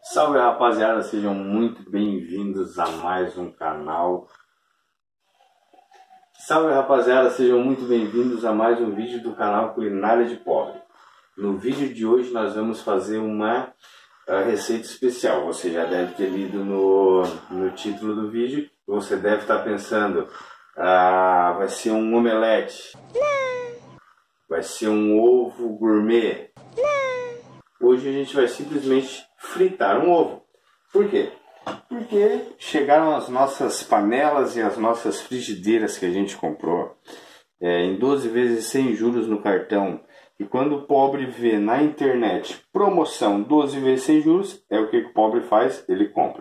Salve rapaziada, sejam muito bem-vindos a mais um canal. Salve rapaziada, sejam muito bem-vindos a mais um vídeo do canal Culinária de Pobre. No vídeo de hoje nós vamos fazer uma receita especial. Você já deve ter lido no título do vídeo. Você deve estar pensando, vai ser um omelete? Não. Vai ser um ovo gourmet? Não. Hoje a gente vai simplesmente fritar um ovo. Por quê? Porque chegaram as nossas panelas e as nossas frigideiras que a gente comprou em 12 vezes sem juros no cartão. E quando o pobre vê na internet promoção 12 vezes sem juros, é o que o pobre faz? Ele compra.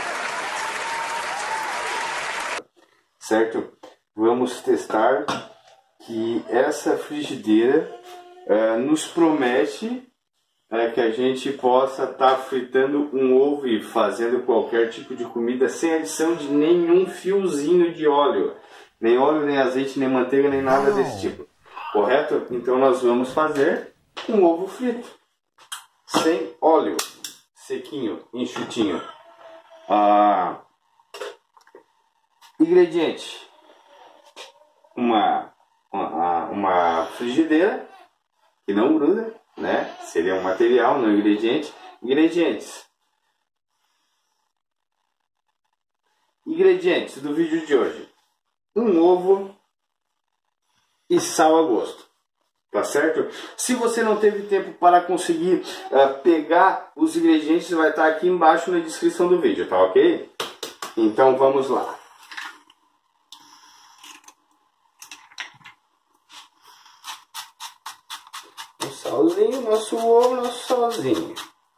Certo? Vamos testar que essa frigideira nos promete que a gente possa estar fritando um ovo e fazendo qualquer tipo de comida sem adição de nenhum fiozinho de óleo. Nem óleo, nem azeite, nem manteiga, nem nada desse tipo. Correto? Então nós vamos fazer um ovo frito. Sem óleo. Sequinho, enxutinho. Ingrediente. Uma frigideira que não gruda, né? Seria um material, não ingrediente. Ingredientes do vídeo de hoje: um ovo e sal a gosto, tá certo? Se você não teve tempo para conseguir pegar os ingredientes, vai estar aqui embaixo na descrição do vídeo, tá ok? Então vamos lá. Um salzinho, nosso ovo, nosso salzinho,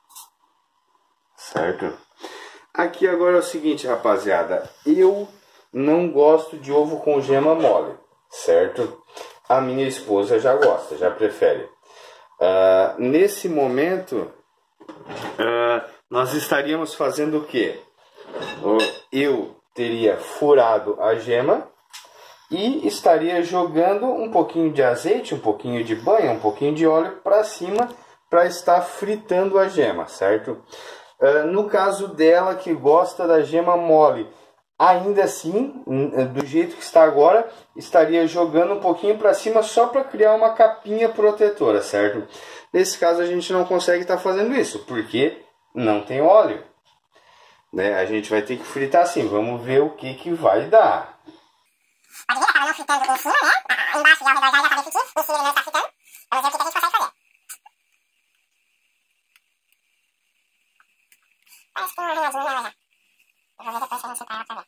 certo? Aqui agora é o seguinte, rapaziada, eu não gosto de ovo com gema mole, certo? A minha esposa já gosta, já prefere. Nesse momento, nós estaríamos fazendo o quê? Eu teria furado a gema e estaria jogando um pouquinho de azeite, um pouquinho de banha, um pouquinho de óleo para cima para estar fritando a gema, certo? No caso dela que gosta da gema mole, ainda assim, do jeito que está agora, estaria jogando um pouquinho para cima só para criar uma capinha protetora, certo? Nesse caso a gente não consegue estar fazendo isso, porque não tem óleo, né? A gente vai ter que fritar assim, vamos ver o que vai dar. Pode ver, acaba não fritando em cima, né? Embaixo e ao redor já está bem fritinho, em cima ele não está fritando. Vamos ver o que a gente consegue fazer. Parece que tem um arranhadinho nela já. Eu vou ver depois se a gente para pra ver.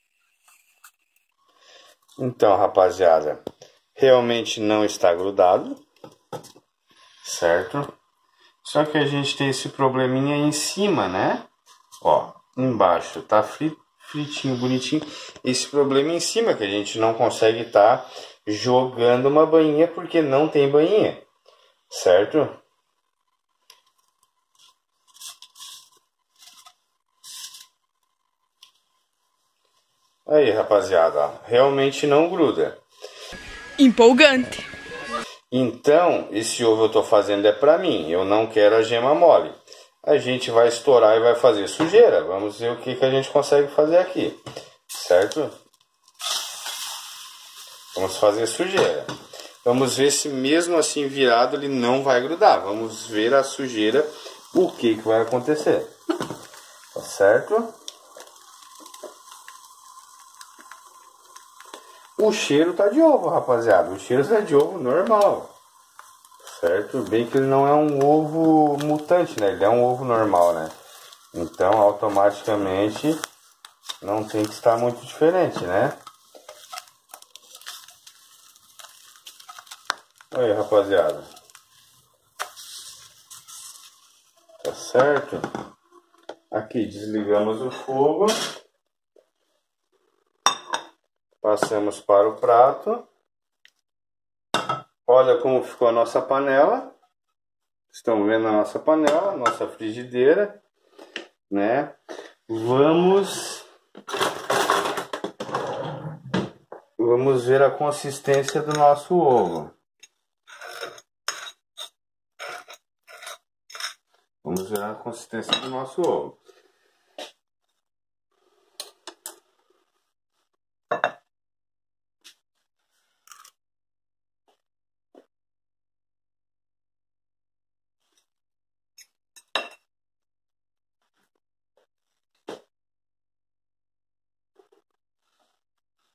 Então, rapaziada, realmente não está grudado, certo? Só que a gente tem esse probleminha em cima, né? Ó, embaixo tá fritinho, bonitinho. Esse problema em cima que a gente não consegue estar jogando uma bainha porque não tem bainha, certo? Aí, rapaziada, ó, realmente não gruda. Empolgante. Então, esse ovo eu tô fazendo é pra mim, eu não quero a gema mole. A gente vai estourar e vai fazer sujeira. Vamos ver o que a gente consegue fazer aqui, certo? Vamos fazer sujeira. Vamos ver se mesmo assim virado ele não vai grudar. Vamos ver a sujeira, o que vai acontecer. Tá certo? O cheiro tá de ovo, rapaziada. O cheiro tá de ovo normal. Certo? Bem que ele não é um ovo mutante, né? Ele é um ovo normal, né? Então, automaticamente, não tem que estar muito diferente, né? Aí, rapaziada. Tá certo? Aqui, desligamos o fogo. Passamos para o prato. Olha como ficou a nossa panela. Estão vendo a nossa panela, nossa frigideira, né? Vamos ver a consistência do nosso ovo. Vamos ver a consistência do nosso ovo.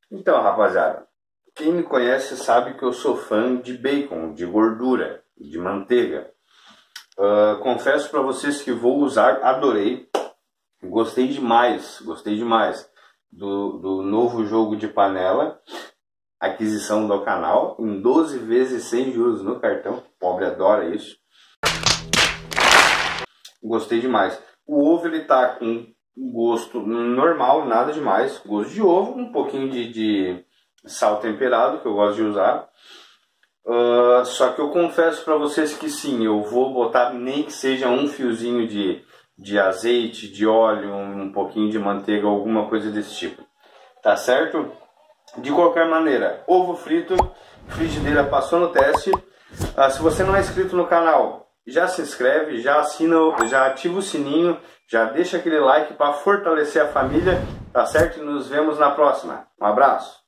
Então, rapaziada, quem me conhece sabe que eu sou fã de bacon, de gordura, de manteiga. Confesso para vocês que vou usar, adorei, gostei demais do novo jogo de panela, aquisição do canal, em 12 vezes sem juros no cartão, pobre adora isso. Gostei demais. O ovo ele tá com gosto normal, nada demais, gosto de ovo, um pouquinho de sal temperado que eu gosto de usar. Só que eu confesso para vocês que sim, eu vou botar nem que seja um fiozinho de azeite, de óleo, um pouquinho de manteiga, alguma coisa desse tipo. Tá certo? De qualquer maneira, ovo frito, frigideira passou no teste. Se você não é inscrito no canal, já se inscreve, já assina, já ativa o sininho, já deixa aquele like para fortalecer a família, tá certo? E nos vemos na próxima. Um abraço!